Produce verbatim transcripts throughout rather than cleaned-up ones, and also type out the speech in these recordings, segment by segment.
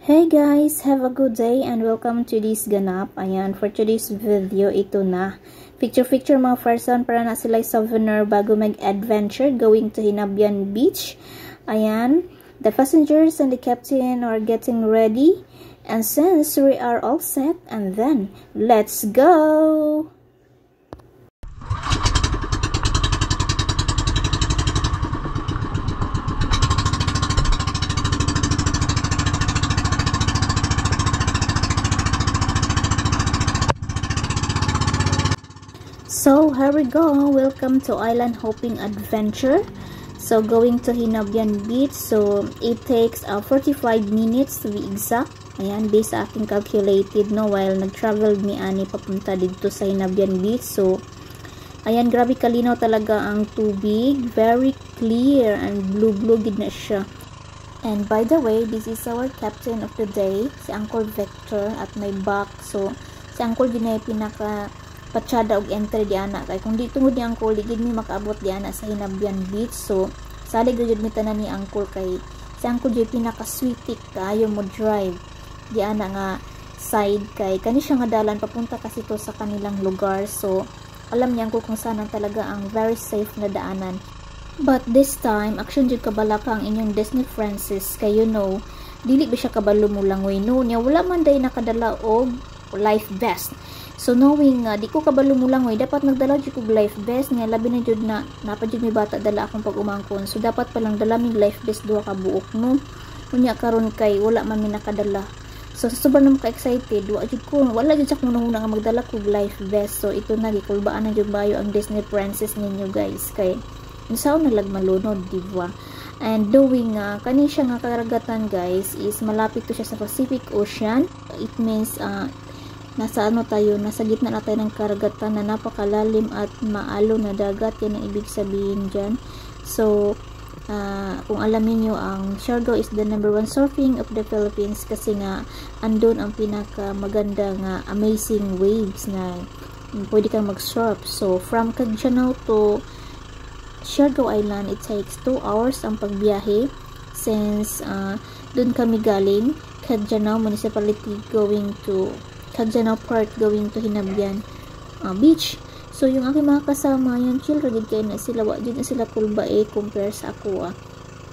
Hey guys, have a good day and welcome to this ganap. Ayan, for today's video, ito na. Picture-picture mga person para na sila souvenir bago mag-adventure going to Hinabian Beach. Ayan, the passengers and the captain are getting ready. And since we are all set, and then, let's go! So here we go, welcome to Island Hopping Adventure. So going to Hinabian Beach, so it takes uh, forty-five minutes to be exact. Ayan, based sa aking calculated no, while nag-travel mi ani papunta dito sa Hinabian Beach. So ayan, grabe kalinaw talaga ang tubig, very clear and blue blue gid na siya. And by the way, this is our captain of the day, si Uncle Vector at my back. So si Uncle ginay pinaka patsada og entry di ana kay kung di tungod ni Uncle di gid mi makaabot di ana sa Hinabian Beach. So salig gyud mi tanan ni Uncle kay si Uncle jay pinaka sweetik kayo mo drive di ana nga side kay kani siya nga dalan papunta kasi to sa kanilang lugar. So alam niya Uncle kung saan talaga ang very safe na daanan. But this time action jud kabalaka ang inyong Disney Princess kay you know dili ba siya kabalo mo langoy no niya wala man day nakadala og life vest. So knowing uh, di ko kabalo mo lang oy dapat nagdala jud kog life vest niya labi na jud na napa jud mi bata dala akong pag umangkon. So dapat pa lang dala mi life vest duha ka buok no. Unya karon kay wala man mi nakadala. So sobrang ka excited wa jud ko wala jud sa kuno nga magdala kog life vest. So ito na gikulbaan na jud bayo ang Disney Princess ninyo guys kay unsaon na lag malunod di ba. And doing uh, kani siya nga karagatan guys is malapit to siya sa Pacific Ocean. It means uh, nasa ano tayo, nasa gitna na tayo ng karagatan na napakalalim at maalo na dagat. Yan ang ibig sabihin dyan. So uh, kung alam niyo ang Siargao is the number one surfing of the Philippines kasi nga andun ang pinaka maganda nga amazing waves na pwede kang mag-surf. So from Caggianao to Siargao Island, it takes two hours ang pagbiyahe since uh, dun kami galing Caggianao Municipality going to Caggianao Park going to Hinabian uh, Beach. So yung aking mga kasama yan chill ragid kay na sila wa jud na sila kulbae compare sa ako ah.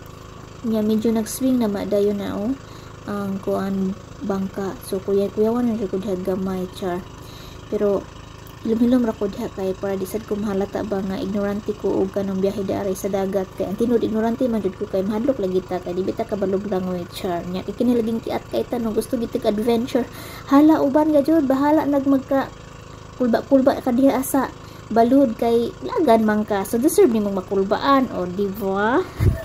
Nya medyo nag-swing na madayon na oh ang kuan bangka. So kuya kuyawan na jud diha gamay char. Pero hilom-hilom ra ko diha kay para di sad ko mahalata ba nga ignorante ko og kanang biyahe diari sa dagat kay ang tinud ignorante man jud ko kay mahadlok lagi ta kay di bita ka balog langoy char. Nya kini laging kiat kay tanong gusto gitag adventure hala uban ga jud bahala nag magka kulba-kulba ka diha asa balud kay lagan man ka so deserve nimo makulbaan o di ba.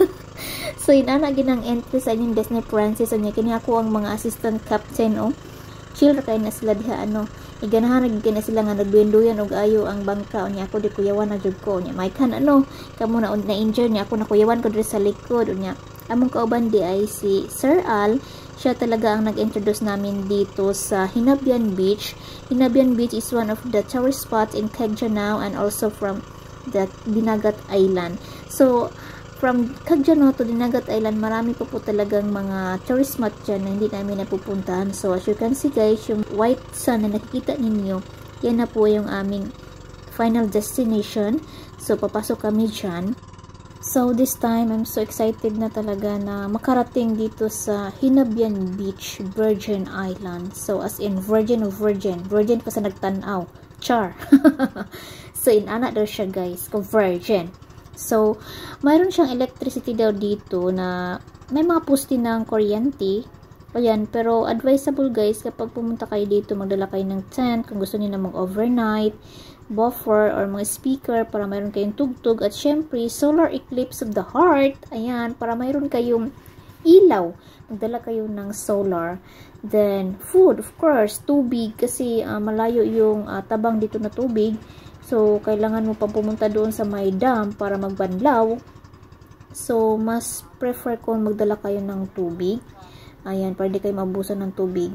So inana ginang entry sa inyong Disney Princess nya kini ako ang mga assistant captain oh chill ra kay na sila diha ano iganahan nagiging na sila nga nagduyan og ayo ang bangka unya ako di kuyawan na jud ko unya may kan ano kamo na na injure niya ako na kuyawan ko diri sa likod unya among kauban di ay si Sir Al. Siya talaga ang nag-introduce namin dito sa Hinabian Beach. Hinabian Beach is one of the tourist spots in Caggianao and also from the Dinagat Island. So from Caggianao to Dinagat Island, marami po po talagang mga tourist spot dyan na hindi namin napupuntahan. So as you can see guys, yung white sun na nakikita ninyo, yan na po yung aming final destination. So papasok kami dyan. So this time, I'm so excited na talaga na makarating dito sa Hinabian Beach, Virgin Island. So as in virgin of virgin, virgin pa sa nagtanaw, char. So in ana daw siya guys, ko virgin. So, mayroon siyang electricity daw dito na may mga poste ng kuryente. Ayan, pero advisable guys kapag pumunta kayo dito, magdala kayo ng tent kung gusto niyo na mag-overnight, buffer or mga speaker para mayroon kayong tugtog at syempre solar eclipse of the heart. Ayan, para mayroon kayong ilaw. Magdala kayo ng solar. Then, food, of course, tubig kasi uh, malayo yung uh, tabang dito na tubig. So, kailangan mo pang pumunta doon sa may dam para magbanlaw. So, mas prefer ko magdala kayo ng tubig. Ayan, para di kayo mabusan ng tubig.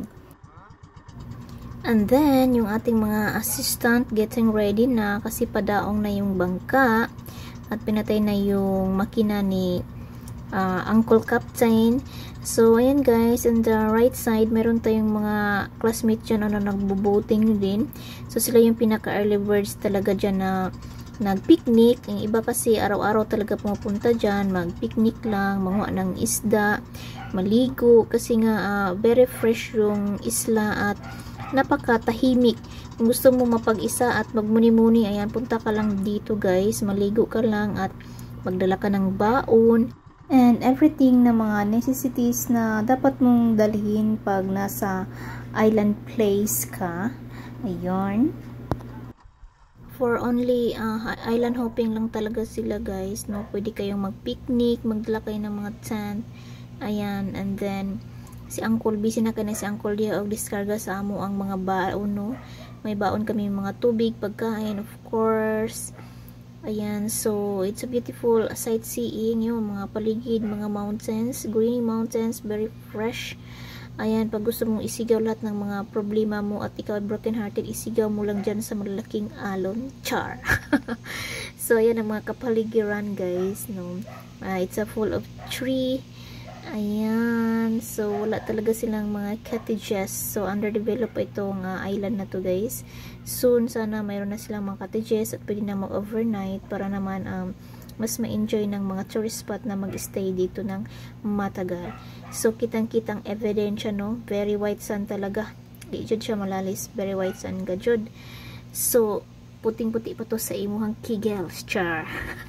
And then, yung ating mga assistant getting ready na kasi padaong na yung bangka at pinatay na yung makina ni uh, Uncle Captain. So ayan guys, on the right side meron tayong mga classmates dyan na nagbo-boating din. So sila yung pinaka early birds talaga dyan na nag-picnic. Yung iba kasi araw-araw talaga pumupunta dyan, mag-picnic lang, manguha ng isda, maligo, kasi nga uh, very fresh yung isla at napakatahimik. Kung gusto mo mapag-isa at magmuni-muni, ayan, punta ka lang dito guys, maligo ka lang at magdala ka ng baon and everything na mga necessities na dapat mong dalhin pag nasa island place ka. Ayun, for only uh, island hopping lang talaga sila guys, no? Pwede kayong mag-picnic, magdala kayo ng mga tent, ayan, and then si Uncle, busy na kanya si Uncle diya og diskarga sa amo ang mga baon, no? May baon kami mga tubig, pagkain, of course. Ayan, so it's a beautiful sightseeing, yung mga paligid, mga mountains, green mountains, very fresh. Ayan, pag gusto mong isigaw lahat ng mga problema mo at ikaw ay broken hearted, isigaw mo lang dyan sa malalaking alon. Char! So ayan ang mga kapaligiran guys, no? Uh, it's a full of tree. Ayan, so wala talaga silang mga cottages, so underdeveloped pa itong uh, island na to guys. Soon sana mayroon na silang mga cottages at pwede na mag-overnight para naman um, mas ma-enjoy ng mga tourist spot na mag-stay dito ng matagal. So kitang-kitang evidence, no? Very white sand talaga, di jud siya malalis, very white sand gajud. So puting-puti pa to sa imuhang kigels, char.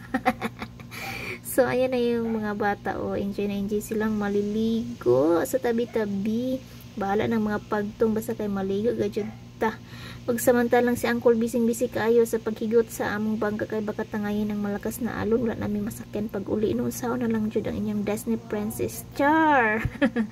So ayan na yung mga bata, oh, enjoy na enjoy silang maliligo sa tabi-tabi. Bahala ng mga pagtong basta kay maligo gajud ta. Pagsamantalang si Uncle bising-bisi kaayo sa paghigot sa among bangka kay baka tangayin ng malakas na alon, wala namin masakyan pag uli noon sao na lang jud ang inyong Disney princess, char.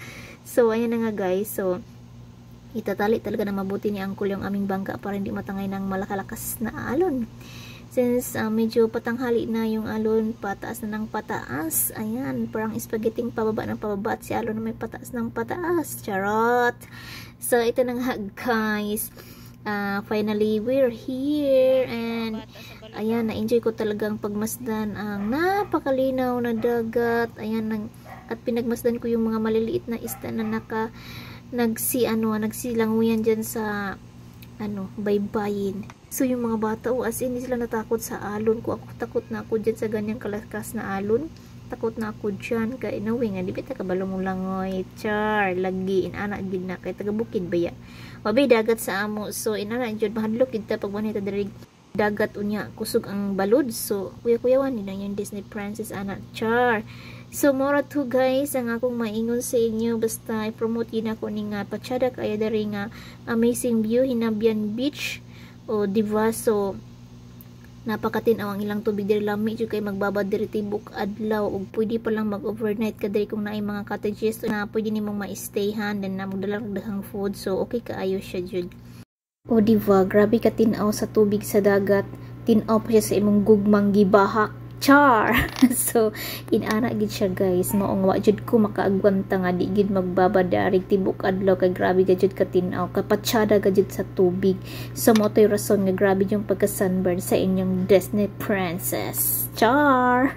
So ayan na nga guys, so itatali talaga na mabuti ni Uncle yung aming bangka para hindi matangay ng malakalakas na alon. Since uh, medyo patanghali na yung alon, pataas na ng pataas. Ayan, parang spaghetting pababa ng pababa at si alon na may pataas ng pataas. Charot! So, ito na nga guys. Uh, finally, we're here. And, ayan, na-enjoy ko talagang pagmasdan ang napakalinaw na dagat. Ayan, nang, at pinagmasdan ko yung mga maliliit na isda na naka, nagsi, ano, nagsilanguyan dyan sa, ano, baybayin. So yung mga bata, oh, as in, hindi sila natakot sa alon ko. Ako takot na ako dyan sa ganyang kalakas na alon. Takot na ako dyan. Kaya inawing nga, di ba takabalo mo lang, oy, char, lagi, inana, gid na, kaya tagabukid ba ya? Wabay dagat sa amo. So inana, dyan, mahadlok, kita pag manita darig dagat unya, kusog ang balod. So, kuya-kuyawan, nila yung Disney princess, ana, char. So, mora to guys, ang akong maingon sa inyo, basta i-promote yun ako ni nga patsada kaya dari nga amazing view, Hinabyan Beach. O diba, so napakatinaw ang ilang tubig diri, lami jud kay magbabad diri tibok adlaw ug pwede pa lang mag-overnight ka diri kung naay mga cottages na pwede nimong ma-stayhan then na magdala og daghang food, so okay kaayo siya jud. O diba, grabe ka tinaw sa tubig sa dagat, tinaw pa siya sa imong gugmang gibahak, char. So inana gid siya guys, maong wa jud ko makaagwanta nga di gid magbabadarig tibok adlaw kay grabe gajud ka tinaw, kapatsyada gajud sa tubig. So mo toy rason nga grabe yung pagka sunburn sa inyong Disney princess, char.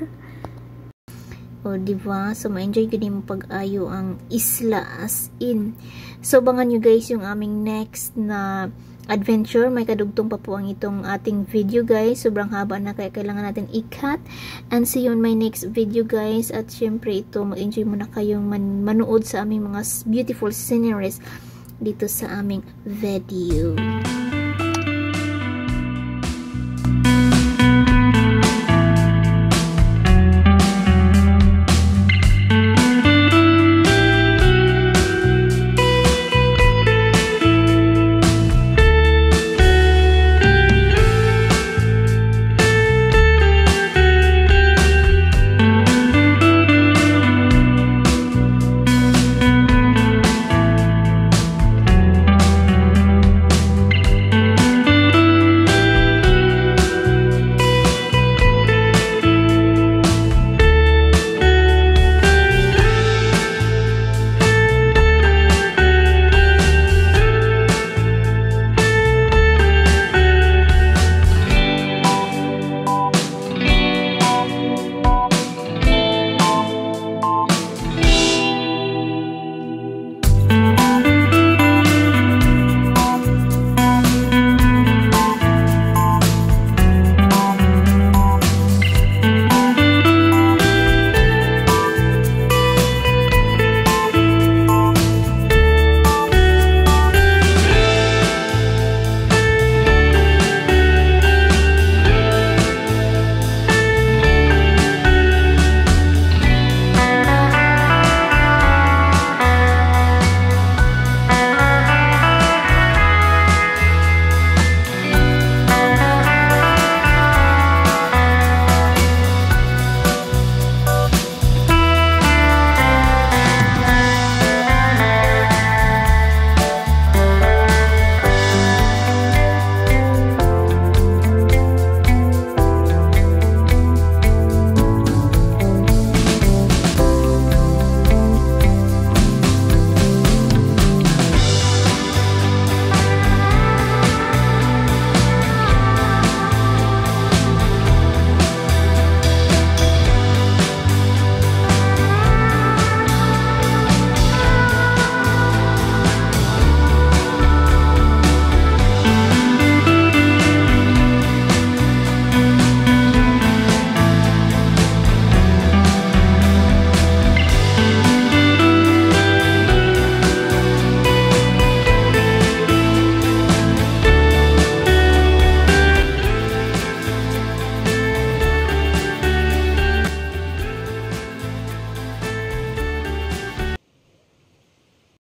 O diba, so ma-enjoy gid mo pag-ayo ang isla as in. So bangan nyo guys yung aming next na adventure. May kadugtong pa po ang itong ating video guys, sobrang haba na kaya kailangan natin i-cut, and see you on my next video guys. At syempre ito, mag-enjoy muna kayong man manood sa aming mga beautiful sceneries dito sa aming video.